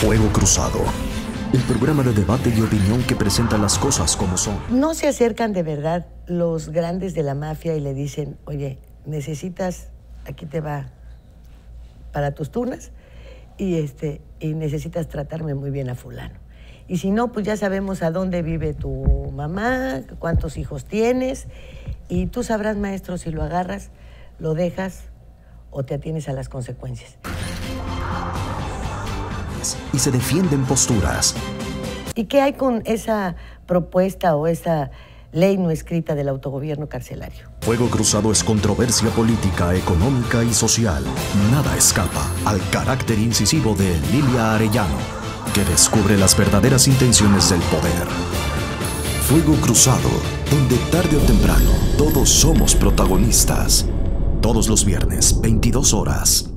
Fuego Cruzado, el programa de debate y opinión que presenta las cosas como son. No se acercan de verdad los grandes de la mafia y le dicen, oye, necesitas, aquí te va para tus turnas y necesitas tratarme muy bien a fulano. Y si no, pues ya sabemos a dónde vive tu mamá, cuántos hijos tienes, y tú sabrás, maestro, si lo agarras, lo dejas o te atienes a las consecuencias. Y se defienden posturas. ¿Y qué hay con esa propuesta o esa ley no escrita del autogobierno carcelario? Fuego Cruzado es controversia política, económica y social. Nada escapa al carácter incisivo de Lilia Arellano, que descubre las verdaderas intenciones del poder. Fuego Cruzado, donde tarde o temprano todos somos protagonistas. Todos los viernes, 22 horas.